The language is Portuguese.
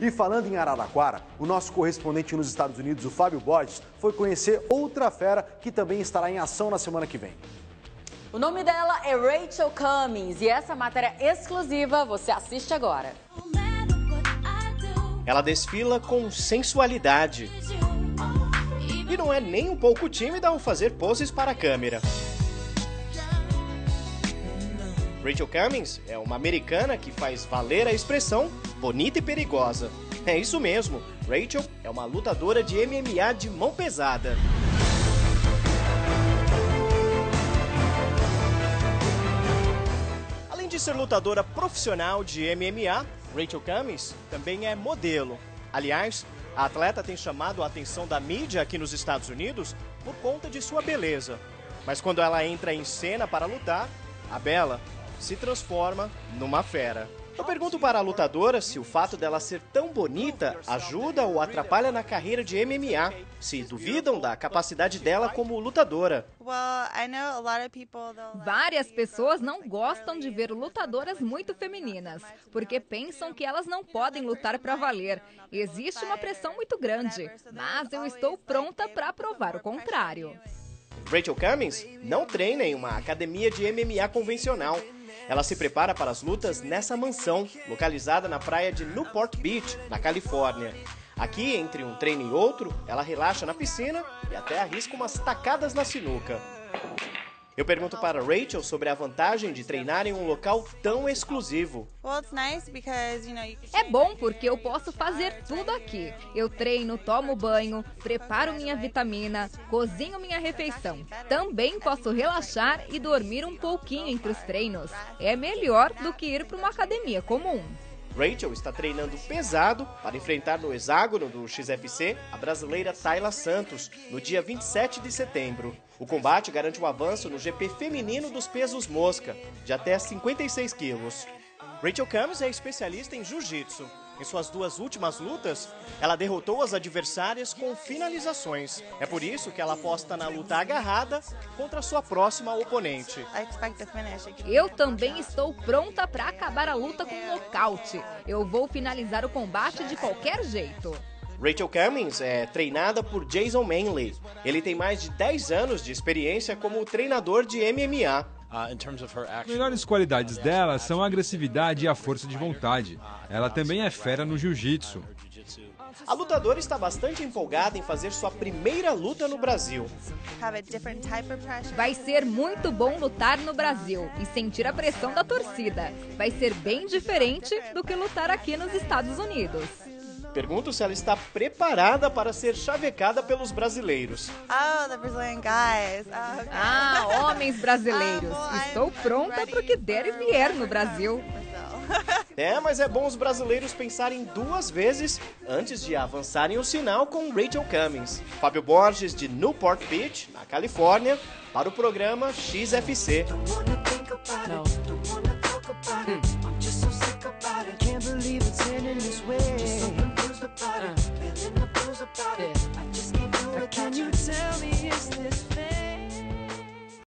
E falando em Araraquara, o nosso correspondente nos Estados Unidos, o Fábio Borges, foi conhecer outra fera que também estará em ação na semana que vem. O nome dela é Rachel Cummings e essa matéria exclusiva você assiste agora. Ela desfila com sensualidade e não é nem um pouco tímida ao fazer poses para a câmera. Rachel Cummings é uma americana que faz valer a expressão bonita e perigosa. É isso mesmo, Rachel é uma lutadora de MMA de mão pesada. Além de ser lutadora profissional de MMA, Rachel Cummings também é modelo. Aliás, a atleta tem chamado a atenção da mídia aqui nos Estados Unidos por conta de sua beleza. Mas quando ela entra em cena para lutar, a bela se transforma numa fera. Eu pergunto para a lutadora se o fato dela ser tão bonita ajuda ou atrapalha na carreira de MMA, se duvidam da capacidade dela como lutadora. Várias pessoas não gostam de ver lutadoras muito femininas, porque pensam que elas não podem lutar para valer. Existe uma pressão muito grande, mas eu estou pronta para provar o contrário. Rachel Cummings não treina em uma academia de MMA convencional. Ela se prepara para as lutas nessa mansão, localizada na praia de Newport Beach, na Califórnia. Aqui, entre um treino e outro, ela relaxa na piscina e até arrisca umas tacadas na sinuca. Eu pergunto para Rachel sobre a vantagem de treinar em um local tão exclusivo. É bom porque eu posso fazer tudo aqui. Eu treino, tomo banho, preparo minha vitamina, cozinho minha refeição. Também posso relaxar e dormir um pouquinho entre os treinos. É melhor do que ir para uma academia comum. Rachel está treinando pesado para enfrentar no hexágono do XFC a brasileira Tayla Santos no dia 27 de setembro. O combate garante o avanço no GP feminino dos pesos mosca, de até 56 quilos. Rachel Cummings é especialista em jiu-jitsu. Em suas duas últimas lutas, ela derrotou as adversárias com finalizações. É por isso que ela aposta na luta agarrada contra sua próxima oponente. Eu também estou pronta para acabar a luta com um nocaute. Eu vou finalizar o combate de qualquer jeito. Rachel Cummings é treinada por Jason Manley. Ele tem mais de 10 anos de experiência como treinador de MMA. As melhores qualidades dela são a agressividade e a força de vontade. Ela também é fera no jiu-jitsu. A lutadora está bastante empolgada em fazer sua primeira luta no Brasil. Vai ser muito bom lutar no Brasil e sentir a pressão da torcida. Vai ser bem diferente do que lutar aqui nos Estados Unidos. Pergunto se ela está preparada para ser chavecada pelos brasileiros. Homens brasileiros. Estou pronta para o que der e vier no Brasil. Mas é bom os brasileiros pensarem duas vezes antes de avançarem o sinal com Rachel Cummings. Fábio Borges, de Newport Beach, na Califórnia, para o programa XFC. Não.